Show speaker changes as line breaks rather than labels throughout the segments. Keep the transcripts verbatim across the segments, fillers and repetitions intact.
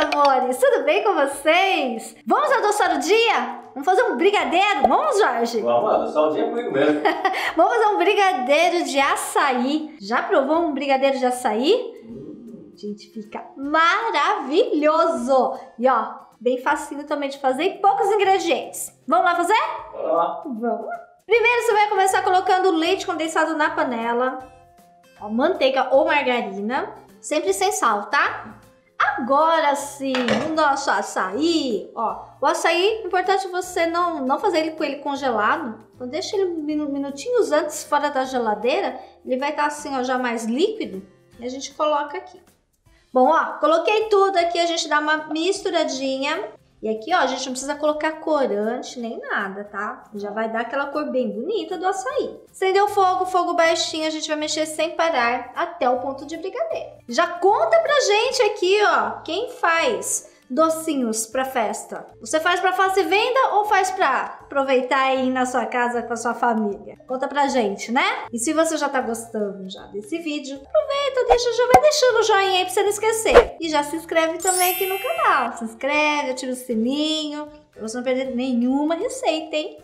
amores! Tudo bem com vocês? Vamos adoçar o dia? Vamos fazer um brigadeiro? Vamos, Jorge?
Vamos adoçar o dia comigo mesmo.
Vamos fazer um brigadeiro de açaí. Já provou um brigadeiro de açaí? Hum. Gente, fica maravilhoso! E ó, bem facinho também de fazer e poucos ingredientes. Vamos lá fazer?
Bora lá.
Vamos lá. Primeiro você vai começar colocando leite condensado na panela, ó, manteiga ou margarina, sempre sem sal, tá? Agora sim, o nosso açaí, ó, o açaí, importante você não, não fazer ele com ele congelado, então deixa ele minutinhos antes fora da geladeira, ele vai estar assim, ó, já mais líquido, e a gente coloca aqui. Bom, ó, coloquei tudo aqui, a gente dá uma misturadinha, e aqui, ó, a gente não precisa colocar corante nem nada, tá? Já vai dar aquela cor bem bonita do açaí. Acendeu o fogo, fogo baixinho, a gente vai mexer sem parar até o ponto de brigadeiro. Já conta pra gente aqui, ó, quem faz docinhos pra festa? Você faz pra faça e venda ou faz pra aproveitar aí na sua casa com a sua família? Conta pra gente, né? E se você já tá gostando já desse vídeo, aproveita, deixa, já vai deixando o joinha aí pra você não esquecer. E já se inscreve também aqui no canal. Se inscreve, ativa o sininho, pra você não perder nenhuma receita, hein?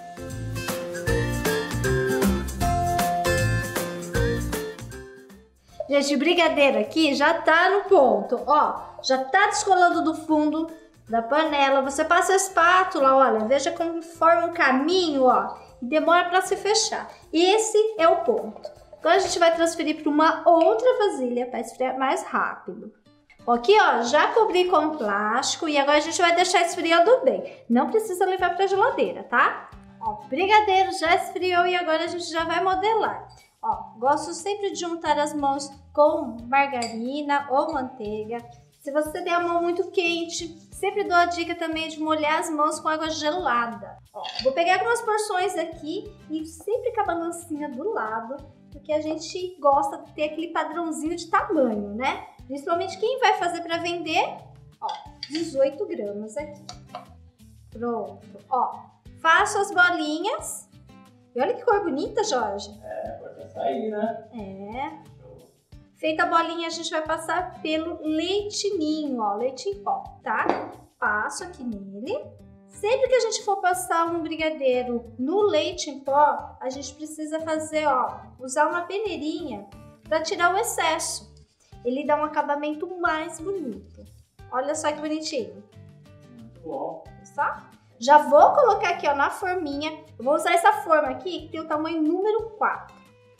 Gente, o brigadeiro aqui já tá no ponto, ó, já tá descolando do fundo da panela. Você passa a espátula, olha, veja como forma um caminho, ó, e demora para se fechar. Esse é o ponto. Agora a gente vai transferir para uma outra vasilha para esfriar mais rápido. Aqui, ó, já cobri com plástico e agora a gente vai deixar esfriando bem. Não precisa levar para a geladeira, tá? Ó, o brigadeiro já esfriou e agora a gente já vai modelar. Ó, gosto sempre de untar as mãos com margarina ou manteiga. Se você tem a mão muito quente, sempre dou a dica também de molhar as mãos com água gelada. Ó, vou pegar algumas porções aqui e sempre com a balancinha do lado, porque a gente gosta de ter aquele padrãozinho de tamanho, né? Principalmente quem vai fazer para vender, ó, dezoito gramas aqui. Pronto, ó, faço as bolinhas. E olha que cor bonita, Jorge.
É, pode açaí, né?
É. Feita a bolinha, a gente vai passar pelo leitinho, ó, leite em pó, tá? Passo aqui nele. Sempre que a gente for passar um brigadeiro no leite em pó, a gente precisa fazer, ó, usar uma peneirinha para tirar o excesso. Ele dá um acabamento mais bonito. Olha só que bonitinho.
Muito bom.
Só? Já vou colocar aqui, ó, na forminha. Eu vou usar essa forma aqui, que tem o tamanho número quatro.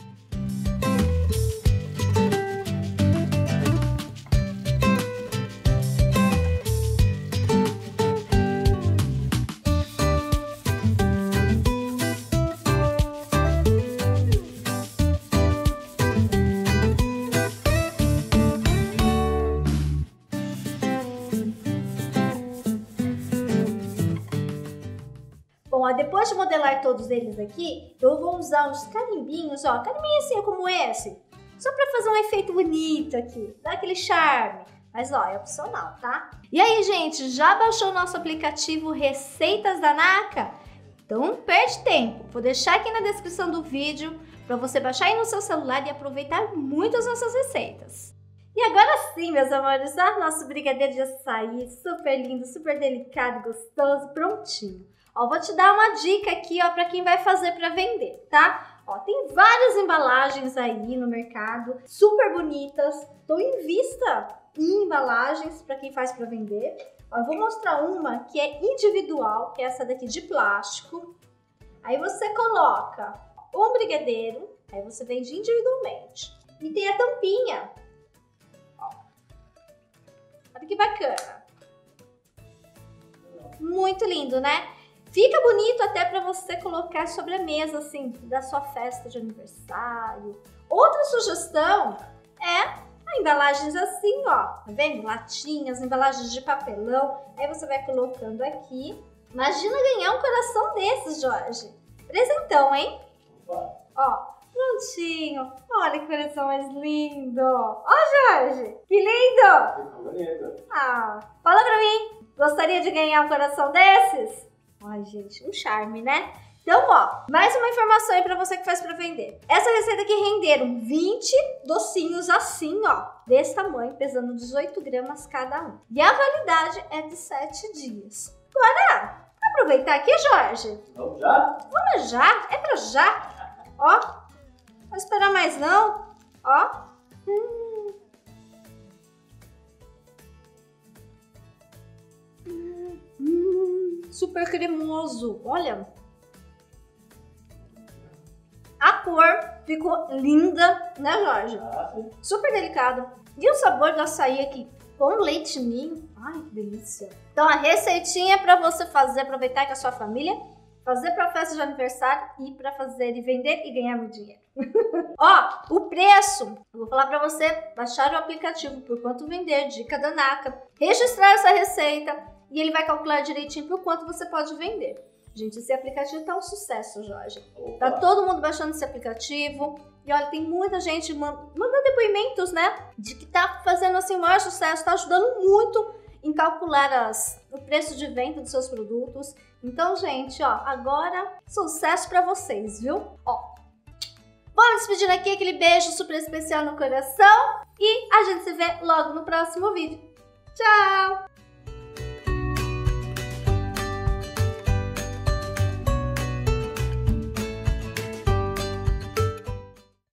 Bom, ó, depois de modelar todos eles aqui, eu vou usar uns carimbinhos, ó, carimbinho assim como esse, só pra fazer um efeito bonito aqui, dar aquele charme. Mas ó, é opcional, tá? E aí, gente, já baixou o nosso aplicativo Receitas da Naka? Então não perde tempo, vou deixar aqui na descrição do vídeo pra você baixar aí no seu celular e aproveitar muito as nossas receitas. E agora sim, meus amores, ó, nosso brigadeiro de açaí, super lindo, super delicado, gostoso, prontinho. Ó, vou te dar uma dica aqui, ó, para quem vai fazer para vender, tá? Ó, tem várias embalagens aí no mercado, super bonitas. Tô em vista em embalagens para quem faz para vender. Ó, eu vou mostrar uma que é individual, que é essa daqui de plástico. Aí você coloca um brigadeiro, aí você vende individualmente. E tem a tampinha. Ó. Olha que bacana. Muito lindo, né? Fica bonito até para você colocar sobre a mesa, assim, da sua festa de aniversário. Outra sugestão é embalagens assim, ó, tá vendo? Latinhas, embalagens de papelão. Aí você vai colocando aqui. Imagina ganhar um coração desses, Jorge. Presentão, hein? Ó, prontinho. Olha que coração mais lindo. Ó, Jorge, que lindo.
Ficou bonito.
Ah, fala pra mim. Gostaria de ganhar um coração desses? Ai, gente, um charme, né? Então, ó, mais uma informação aí pra você que faz pra vender. Essa receita aqui renderam vinte docinhos assim, ó, desse tamanho, pesando dezoito gramas cada um. E a validade é de sete dias. Agora, aproveitar aqui, Jorge.
Vamos já?
Vamos já, é pra já. Ó, não vou esperar mais não. Ó. Hum. Hum, hum, super cremoso, olha. A cor ficou linda, né, Jorge?
Ah, sim.
Super delicado. E o sabor do açaí aqui com leite ninho. Ai, que delícia. Então, a receitinha para você fazer, aproveitar com a sua família, fazer para festa de aniversário e para fazer e vender e ganhar muito dinheiro. Ó, o preço. Eu vou falar para você baixar o aplicativo por quanto vender, dica da Naka, registrar essa receita e ele vai calcular direitinho por quanto você pode vender. Gente, esse aplicativo tá um sucesso, Jorge.
Opa.
Tá todo mundo baixando esse aplicativo. E olha, tem muita gente mandando depoimentos, né? De que tá fazendo assim o maior sucesso, tá ajudando muito em calcular as, o preço de venda dos seus produtos. Então, gente, ó, agora sucesso pra vocês, viu? Ó, vou me despedindo aqui, aquele beijo super especial no coração. E a gente se vê logo no próximo vídeo. Tchau!